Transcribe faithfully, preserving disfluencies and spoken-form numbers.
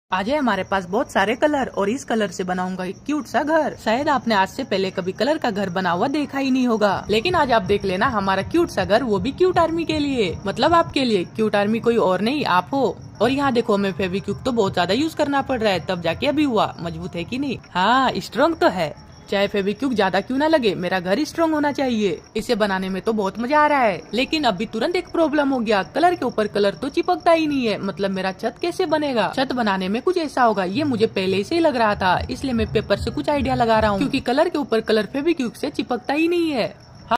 आज है हमारे पास बहुत सारे कलर और इस कलर से बनाऊंगा एक क्यूट सा घर। शायद आपने आज से पहले कभी कलर का घर बना हुआ देखा ही नहीं होगा, लेकिन आज आप देख लेना हमारा क्यूट सा घर, वो भी क्यूट आर्मी के लिए, मतलब आपके लिए। क्यूट आर्मी कोई और नहीं, आप हो। और यहाँ देखो, हमें फेविक्विक तो बहुत ज्यादा यूज करना पड़ रहा है, तब जाके अभी हुआ। मजबूत है कि नहीं? हाँ, स्ट्रॉन्ग तो है। चाहे फेविक्विक ज्यादा क्यों ना लगे, मेरा घर स्ट्रॉन्ग होना चाहिए। इसे बनाने में तो बहुत मजा आ रहा है, लेकिन अभी तुरंत एक प्रॉब्लम हो गया। कलर के ऊपर कलर तो चिपकता ही नहीं है, मतलब मेरा छत कैसे बनेगा? छत बनाने में कुछ ऐसा होगा, ये मुझे पहले से ही लग रहा था, इसलिए मैं पेपर से कुछ आइडिया लगा रहा हूँ, क्योंकि कलर के ऊपर कलर फेविक्विक से चिपकता ही नहीं है।